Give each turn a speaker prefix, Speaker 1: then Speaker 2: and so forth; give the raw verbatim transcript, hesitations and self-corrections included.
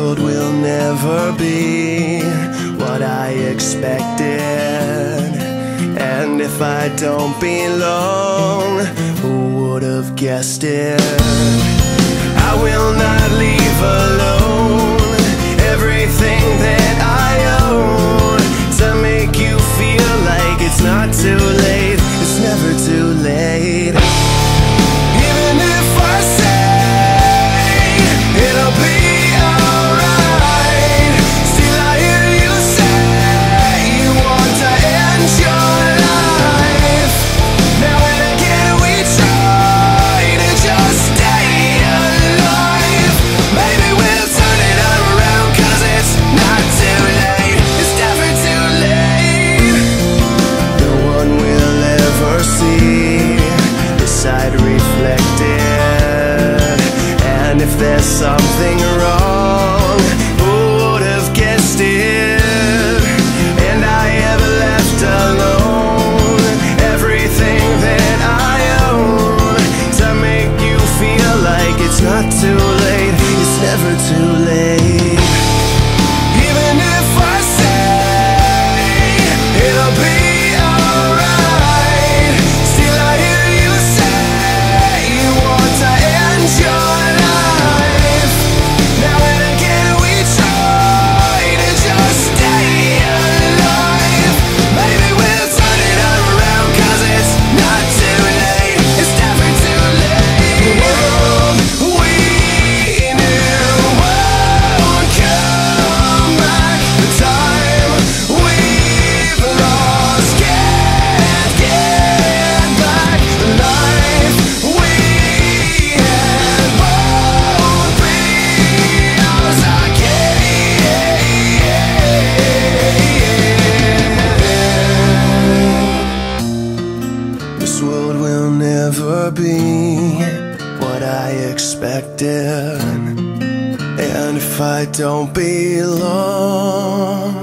Speaker 1: world will never be what I expected, and if I don't belong, who would have guessed it? I will not leave alone everything that I own to make you feel like it's not too late. It's never too late. Even if I say it'll be alright, still I hear you say you want to end your life. Now and again we try to just stay alive. Maybe we'll turn it around, cause it's not too late. It's never too late. No one will ever see this side reflected, and if there's something wrong, who would have guessed it? And I have left alone everything that I own to make you feel like it's not too late. It's never too late. Even if I say it'll be alright, still I hear you say you want to end your life. Now and again we try to just stay alive. Maybe we'll turn it around, cause it's not too late. It's never too late. The world we knew won't come back. The time we've lost can't get back. The life we had won't be ours again. This world will never be what I expected, and if I don't belong,